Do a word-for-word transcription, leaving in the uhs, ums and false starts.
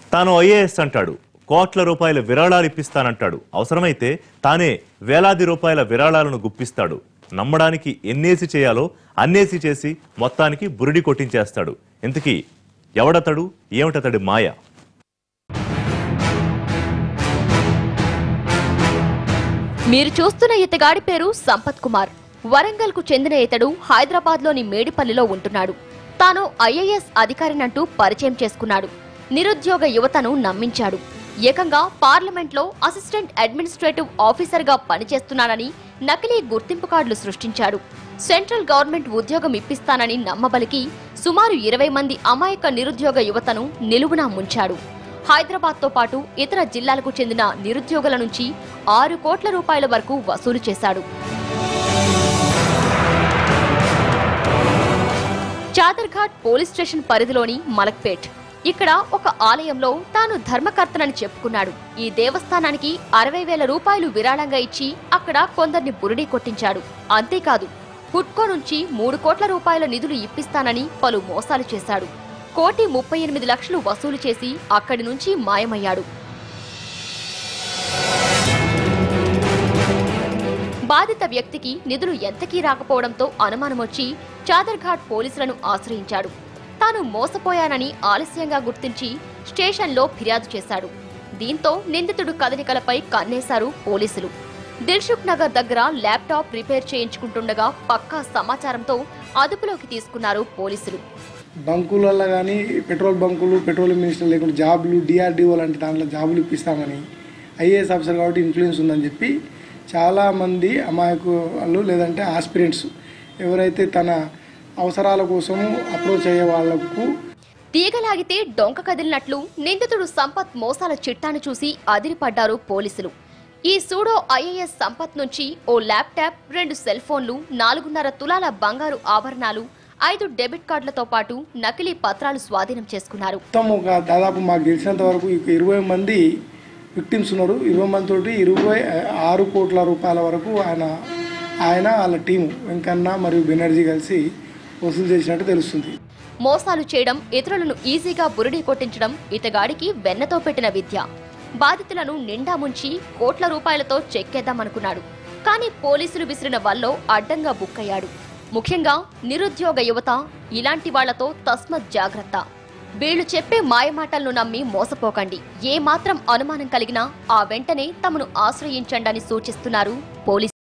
తాను ఐఏఎస్ అంటాడు, కోట్ల రూపాయల విరాళాలు ఇప్పిస్తానంటాడు. అవసరమైతే తానే వేలాది రూపాయల విరాళాలను గుప్పిస్తాడు. నమ్మడానికి ఎన్నేసి చేయాలో అన్నేసి చేసి మొత్తానికి బురిడి కొట్టించేస్తాడు. ఇంతకీ ఎవడతడు, ఏమిటతడి మాయ? మీరు చూస్తున్న ఇతగాడి పేరు సంపత్ కుమార్. వరంగల్ కు చెందిన ఇతడు హైదరాబాద్ లోని మేడిపల్లిలో ఉంటున్నాడు. తాను ఐఏఎస్ అధికారినంటూ పరిచయం చేసుకున్నాడు. నిరుద్యోగ యువతను నమ్మించాడు. ఏకంగా పార్లమెంట్ లో అసిస్టెంట్ అడ్మినిస్ట్రేటివ్ ఆఫీసర్ గా పనిచేస్తున్నానని నకిలీ గుర్తింపు కార్డులు సృష్టించాడు. సెంట్రల్ గవర్నమెంట్ ఉద్యోగం ఇప్పిస్తానని నమ్మబలికి సుమారు ఇరవై మంది అమాయక నిరుద్యోగ యువతను నిలువునా ముంచాడు. హైదరాబాద్ తో పాటు ఇతర జిల్లాలకు చెందిన నిరుద్యోగుల నుంచి ఆరు కోట్ల రూపాయల వరకు వసూలు చేశాడు. చాదర్ఘాట్ పోలీస్ స్టేషన్ పరిధిలోని మలక్పేట్. ఇక్కడ ఒక ఆలయంలో తాను ధర్మకర్తనని చెప్పుకున్నాడు. ఈ దేవస్థానానికి అరవై వేల రూపాయలు విరాళంగా ఇచ్చి అక్కడ కొందరిని బురిడీ కొట్టించాడు. అంతేకాదు, హుడ్కో నుంచి మూడు కోట్ల రూపాయల నిధులు ఇప్పిస్తానని పలు మోసాలు చేశాడు. కోటి ముప్పై ఎనిమిది లక్షలు వసూలు చేసి అక్కడి నుంచి మాయమయ్యాడు. బాధిత వ్యక్తికి నిధులు ఎంతకీ రాకపోవడంతో అనుమానమొచ్చి చాదర్ఘాట్ పోలీసులను ఆశ్రయించాడు. తాను మోసపోయానని ఆలస్యంగా గుర్తించి స్టేషన్లో ఫిర్యాదు చేశాడు. దీంతో నిందితుడు కదలికలపై కన్నేశారు పోలీసులు. దిల్సుఖ్ నగర్ దగ్గర ల్యాప్టాప్ రిపేర్ చేయించుకుంటుండగా పక్కా సమాచారంతో అదుపులోకి తీసుకున్నారు పోలీసులు. బంకులలో కానీ పెట్రోల్ బంకులు, పెట్రోలియం మినిస్టర్ లేకుండా జాబులు, డిఆర్డీఓ లాంటి దాంట్లో జాబులు ఇప్పిస్తామని, ఐఏఎస్ ఆఫీసర్ కాబట్టి ఇన్ఫ్లుయెన్స్ ఉందని చెప్పి చాలామంది అమాయకులు లేదంటే ఆస్పిరెంట్స్ ఎవరైతే తన అవసరాల కోసం అప్రోచ్ అయ్యే వాళ్లకు తీగలాగితే డొంక కదిలినట్లు నిందితుడు సంపత్ మోసాల చిట్టాను చూసి అదిరిపడ్డారు పోలీసులు. ఈ సూడో ఐఏఎస్ సంపత్ నుంచి ఓ ల్యాప్టాప్, రెండు సెల్ ఫోన్లు, నాలుగున్నర తులాల బంగారు ఆభరణాలు, ఐదు డెబిట్ కార్డులతో పాటు నకిలీ పత్రాలు స్వాధీనం చేసుకున్నారు. మొత్తం ఒక దాదాపు మాకు తెలిసినంత వరకు ఇరవై మంది విక్టిమ్స్ ఉన్నారు. ఇరవై మంది తోటి ఇరవై ఆరు కోట్ల రూపాయల వరకు ఆయన ఆయన వాళ్ళ టీము వెంకన్న మరియు బెనర్జీ కలిసి వసూలు చేసినట్టు తెలుస్తుంది. మోసాలు చేయడం, ఇతరులను ఈజీగా బురిడీ కొట్టించడం ఇతగాడికి వెన్నతో పెట్టిన విద్య. బాధితులను నిండా ముంచి కోట్ల రూపాయలతో చెక్కేద్దామనుకున్నాడు. కానీ పోలీసులు విసిరిన వల్లో అడ్డంగా బుక్కయ్యాడు. ముఖ్యంగా నిరుద్యోగ యువత ఇలాంటి వాళ్లతో తస్మత్ జాగ్రత్త. వీళ్లు చెప్పే మాయమాటలను నమ్మి మోసపోకండి. ఏ మాత్రం అనుమానం కలిగినా ఆ వెంటనే తమను ఆశ్రయించండని సూచిస్తున్నారు పోలీసులు.